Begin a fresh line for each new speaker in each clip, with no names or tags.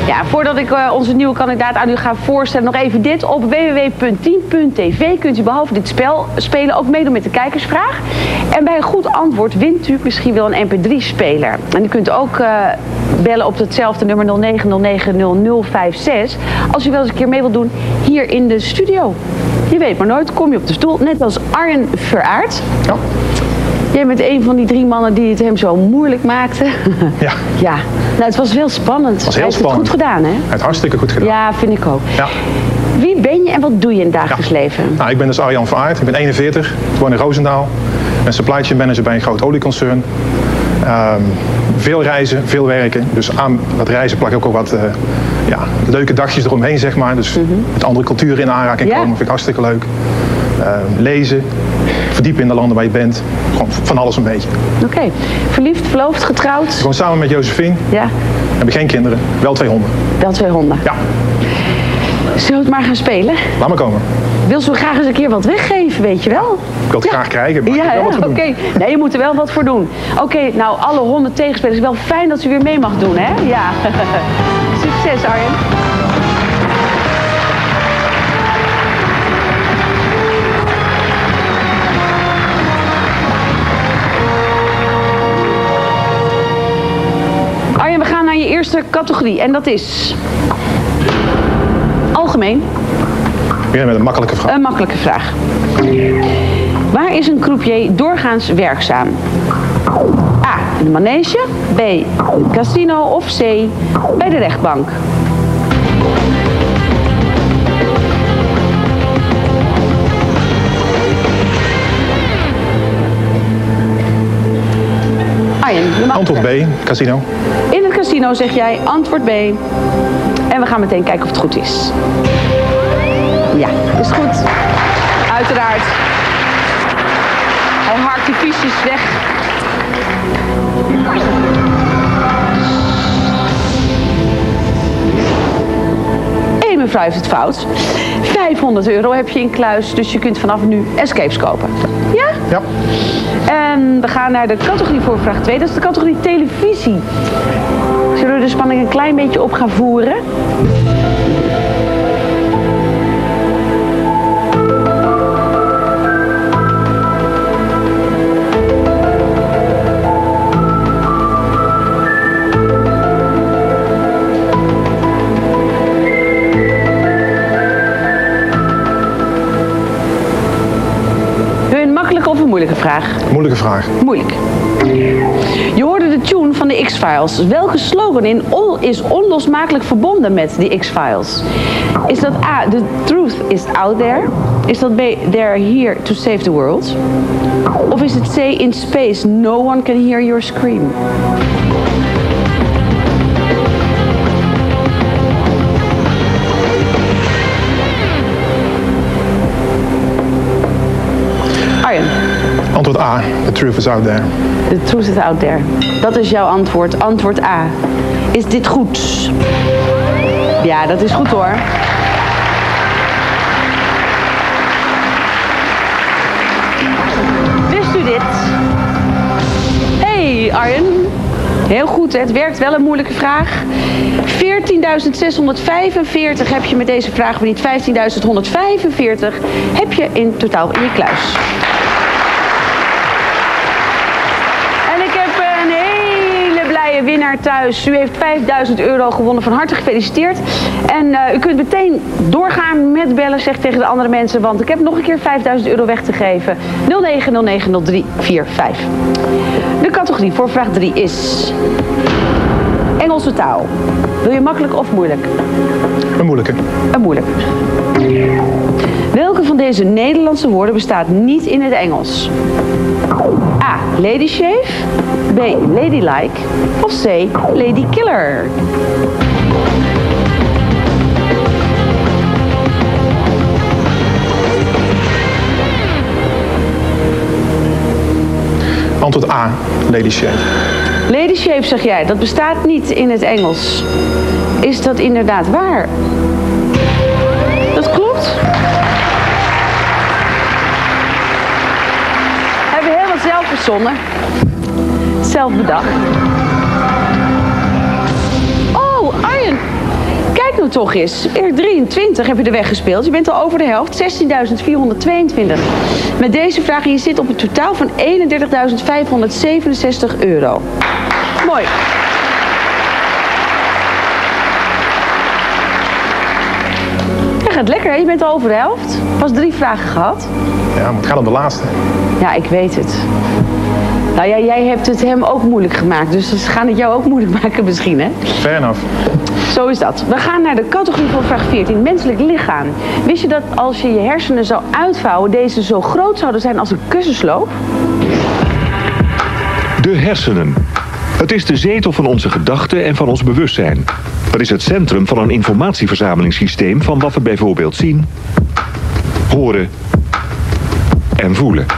Ja, voordat ik onze nieuwe kandidaat aan u ga voorstellen, nog even dit. Op www.team.tv kunt u behalve dit spel spelen ook meedoen met de kijkersvraag. En bij een goed antwoord wint u misschien wel een MP3-speler. En u kunt ook bellen op hetzelfde nummer 09090056 als u wel eens een keer mee wilt doen hier in de studio. Je weet maar nooit, kom je op de stoel, net als Arjen Veraert.
Ja.
Jij bent een van die 3 mannen die het hem zo moeilijk maakten.
Ja.
Ja, nou het was wel spannend.
Het was heel
Hij heeft
spannend.
het goed gedaan, hè?
Hij heeft hartstikke goed gedaan.
Ja, vind ik ook.
Ja.
Wie ben je en wat doe je in het dagelijks leven?
Nou, ik ben dus Arjan Veraert, ik ben 41, ik woon in Roosendaal. Ik ben supply chain manager bij een groot olieconcern. Veel reizen, veel werken. Dus aan dat reizen plak ik ook wat leuke dagjes eromheen, zeg maar. Dus met andere culturen in aanraking komen, vind ik hartstikke leuk. Lezen, verdiepen in de landen waar je bent. Gewoon van alles een beetje.
Oké. Verliefd, verloofd, getrouwd?
Ik woon samen met Josephine.
Ja.
Heb ik geen kinderen, wel 2 honden.
Wel 2 honden.
Ja.
Zullen we het maar gaan spelen?
Laat maar komen.
Wil ze graag eens een keer wat weggeven, weet je wel?
Ik wil het graag krijgen, maar ik moet er wel wat voor doen.
Oké. Nee, je moet er wel wat voor doen. Oké, nou, alle 100 tegenspelers, wel fijn dat u weer mee mag doen, hè? Ja. Succes, Arjen. Arjen, we gaan naar je eerste categorie en dat is algemeen.
Weer met een makkelijke vraag.
Een makkelijke vraag. Waar is een croupier doorgaans werkzaam? A. In de manege. B. Casino. Of C. Bij de rechtbank. Arjen, je mag
Antwoord B, casino.
In het casino zeg jij antwoord B. En we gaan meteen kijken of het goed is. Ja, is goed. Uiteraard. Hij harkt die fiches weg. 1 mevrouw heeft het fout. 500 euro heb je in kluis, dus je kunt vanaf nu escapes kopen. Ja?
Ja.
En we gaan naar de categorie voor vraag 2. Dat is de categorie televisie. Zullen we de spanning een klein beetje op gaan voeren? Of een moeilijke vraag?
Moeilijke vraag.
Moeilijk. Je hoorde de tune van de X-Files. Welke slogan is onlosmakelijk verbonden met de X-Files? Is dat A, the truth is out there? Is dat B, they're here to save the world? Of is het C, in space, no one can hear your scream? Arjen.
Antwoord A, the truth is out there.
The truth is out there. Dat is jouw antwoord. Antwoord A. Is dit goed? Ja, dat is goed hoor. Wist u dit? Hey Arjen. Heel goed, hè? Het werkt wel, een moeilijke vraag. 14.645 heb je met deze vraag verdiend. 15.145 heb je in totaal in je kluis. En ik heb een hele blije winnaar thuis. U heeft 5.000 euro gewonnen. Van harte gefeliciteerd. En u kunt meteen doorgaan met bellen, zeg tegen de andere mensen. Want ik heb nog een keer 5.000 euro weg te geven. 09090345. De categorie voor vraag 3 is Engelse taal. Wil je makkelijk of moeilijk?
Een moeilijke.
Een moeilijk. Welke van deze Nederlandse woorden bestaat niet in het Engels? A. Lady shave. B. Ladylike. Of C. Lady killer.
Antwoord A, lady shave.
Lady shave zeg jij, dat bestaat niet in het Engels. Is dat inderdaad waar? Dat klopt. Hebben we heel wat zelf verzonnen. Zelf bedacht. Oh, Arjen. het toch eens. 23 heb je de weg gespeeld. Je bent al over de helft. 16.422. Met deze vraag en je zit op een totaal van €31.567. Mooi. Ja, gaat lekker, hè? Je bent al over de helft. Pas 3 vragen gehad.
Ja, maar het gaat om de laatste.
Ja, ik weet het. Nou ja, jij hebt het hem ook moeilijk gemaakt. Dus ze gaan het jou ook moeilijk maken misschien, hè?
Fair enough.
Zo is dat. We gaan naar de categorie van vraag 14. Menselijk lichaam. Wist je dat als je je hersenen zou uitvouwen, deze zo groot zouden zijn als een kussensloop?
De hersenen. Het is de zetel van onze gedachten en van ons bewustzijn. Het is het centrum van een informatieverzamelingssysteem van wat we bijvoorbeeld zien, horen en voelen.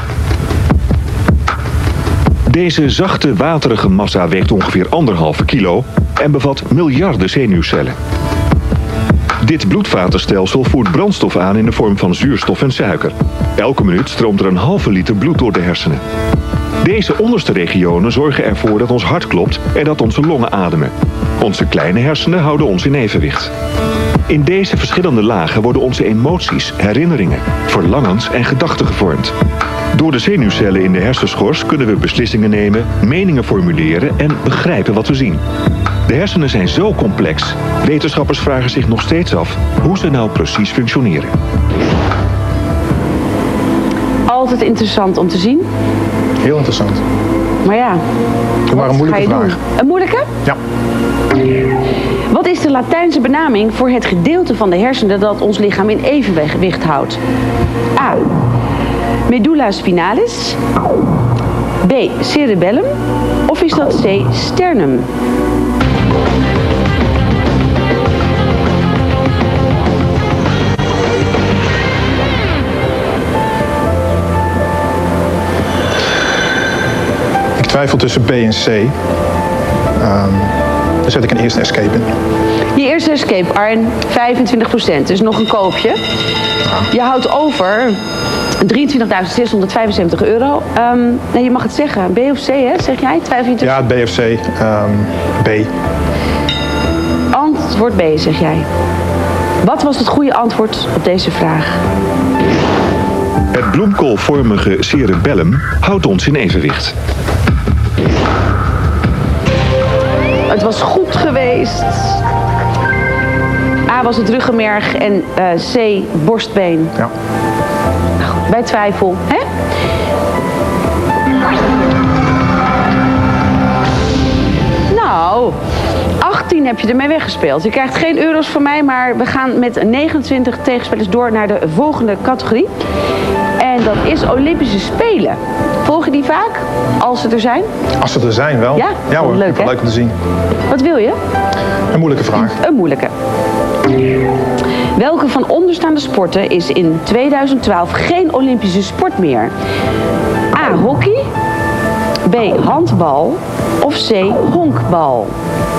Deze zachte, waterige massa weegt ongeveer 1,5 kilo en bevat miljarden zenuwcellen. Dit bloedvatenstelsel voert brandstof aan in de vorm van zuurstof en suiker. Elke minuut stroomt er een halve liter bloed door de hersenen. Deze onderste regionen zorgen ervoor dat ons hart klopt en dat onze longen ademen. Onze kleine hersenen houden ons in evenwicht. In deze verschillende lagen worden onze emoties, herinneringen, verlangens en gedachten gevormd. Door de zenuwcellen in de hersenschors kunnen we beslissingen nemen, meningen formuleren en begrijpen wat we zien. De hersenen zijn zo complex. Wetenschappers vragen zich nog steeds af hoe ze nou precies functioneren.
Altijd interessant om te zien.
Heel interessant.
Maar ja,
Doe maar een moeilijke vraag.
doen? Een moeilijke?
Ja.
Wat is de Latijnse benaming voor het gedeelte van de hersenen dat ons lichaam in evenwicht houdt? A. Medulla spinalis. B. Cerebellum. Of is dat C. Sternum?
Ik twijfel tussen B en C. Daar zet ik een eerste escape in.
Je eerste escape, Arjen, 25%. Dus nog een koopje. Je houdt over €23.675. Nee, je mag het zeggen. B of C, hè? Zeg jij? Twijfel je tussen?
Ja, B of C. B.
Antwoord B, zeg jij. Wat was het goede antwoord op deze vraag?
Het bloemkoolvormige cerebellum houdt ons in evenwicht.
Het was goed geweest. A was het ruggenmerg en C borstbeen.
Ja.
Nou goed, bij twijfel, hè? Nou, 18 heb je ermee weggespeeld. Je krijgt geen euro's van mij, maar we gaan met 29 tegenspelers door naar de volgende categorie. En dat is Olympische Spelen. Volg je die vaak, als ze er zijn?
Als ze er zijn wel.
Ja?
Ja hoor,
Leuk, hè?
leuk om te zien.
Wat wil je?
Een moeilijke vraag.
Een moeilijke. Welke van onderstaande sporten is in 2012 geen Olympische sport meer? A. Hockey. B. Handbal. Of C. Honkbal.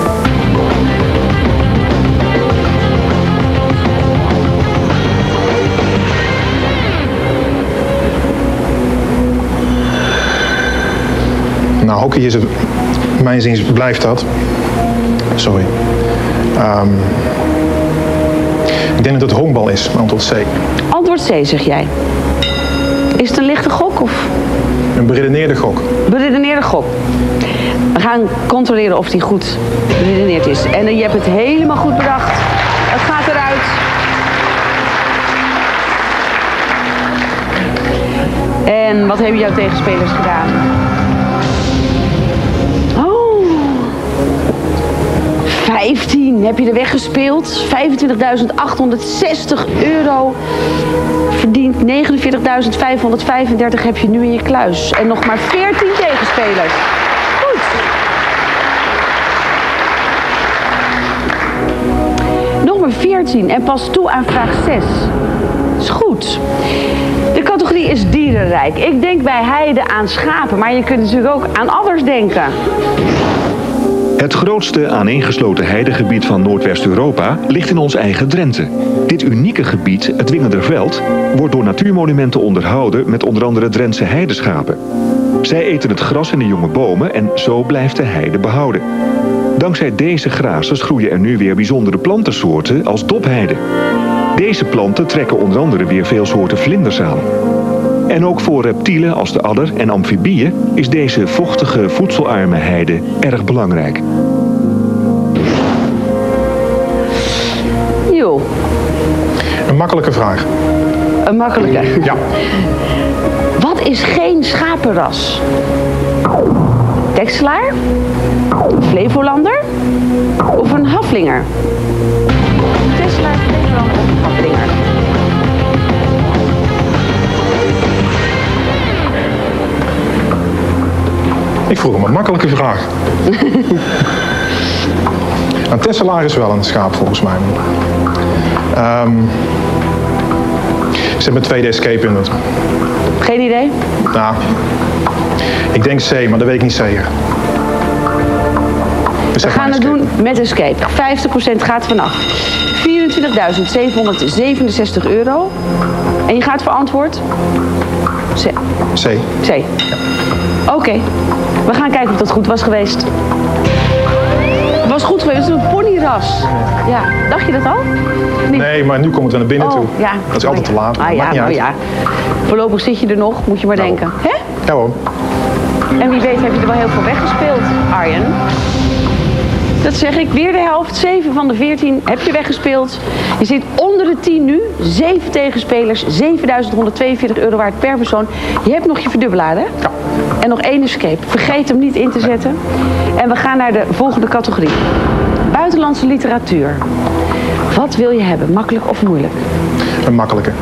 Nou, hockey is het, mijn zin blijft dat. Sorry. Ik denk dat het honkbal is, antwoord C.
Antwoord C, zeg jij. Is het een lichte gok of?
Een beredeneerde gok.
Beredeneerde gok. We gaan controleren of die goed beredeneerd is. En je hebt het helemaal goed bedacht. Het gaat eruit. En wat hebben jouw tegenspelers gedaan? Oh, 15 heb je er weggespeeld. €25.860 verdiend. €49.535 heb je nu in je kluis. En nog maar 14 tegenspelers. Goed. Nog maar 14 en pas toe aan vraag 6. Is goed. De categorie is dierenrijk. Ik denk bij heide aan schapen, maar je kunt natuurlijk ook aan adders denken.
Het grootste aaneengesloten heidegebied van Noordwest-Europa ligt in ons eigen Drenthe. Dit unieke gebied, het Wingerderveld, wordt door natuurmonumenten onderhouden met onder andere Drentse heideschapen. Zij eten het gras en de jonge bomen en zo blijft de heide behouden. Dankzij deze grazers groeien er nu weer bijzondere plantensoorten als dopheide. Deze planten trekken onder andere weer veel soorten vlinders aan. En ook voor reptielen als de adder en amfibieën is deze vochtige, voedselarme heide erg belangrijk.
Jo,
Een makkelijke vraag.
een makkelijke.
Ja.
Wat is geen schapenras? Texelaar? Flevolander? Of een haflinger? Texelaar, Flevolander of een haflinger?
Ik vroeg hem een makkelijke vraag. Een tesselaar is wel een schaap volgens mij. Ik zet mijn tweede escape in.
Geen idee?
Nou, ik denk C, maar dat weet ik niet zeker. Dus
We
zeg maar
gaan het
escape.
doen met escape. 50% gaat vanaf. 24.767 euro. En je gaat voor antwoord? C.
C.
C. Oké. We gaan kijken of dat goed was geweest. Het was goed geweest. Het is een ponyras. Ja. Dacht je dat al? Niet?
Nee, maar nu komt het naar binnen toe.
Ja.
Dat is altijd te laat.
Ah,
Dat
ja,
maakt niet
nou
uit.
ja. Voorlopig zit je er nog, moet je maar
Nou.
denken. Hè?
Ja hoor.
En wie weet heb je er wel heel veel weggespeeld, Arjen. Dat zeg ik, weer de helft. 7 van de 14 heb je weggespeeld. Je zit onder de 10 nu. 7 tegenspelers, 7.142 euro waard per persoon. Je hebt nog je verdubbelaar, hè?
Ja.
En nog 1 escape. Vergeet hem niet in te zetten. En we gaan naar de volgende categorie. Buitenlandse literatuur. Wat wil je hebben, makkelijk of moeilijk?
Een makkelijke.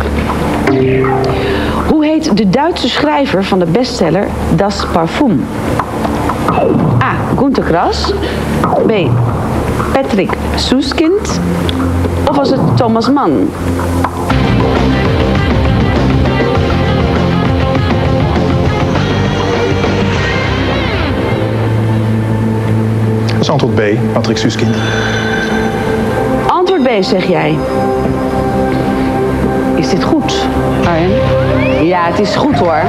Hoe heet de Duitse schrijver van de bestseller Das Parfum? A. Günter Grass. B. Patrick Süskind. Of was het Thomas Mann?
Dat is antwoord B, Patrick Süskind.
Antwoord B, zeg jij. Is dit goed, Arjen? Ja, het is goed hoor.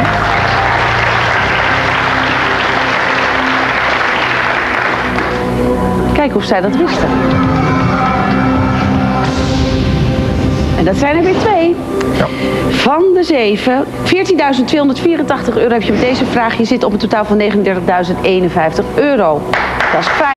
Kijk of zij dat wisten. En dat zijn er weer 2.
Ja.
Van de 7, 14.284 euro heb je met deze vraag. Je zit op een totaal van 39.051 euro. Dat is fijn.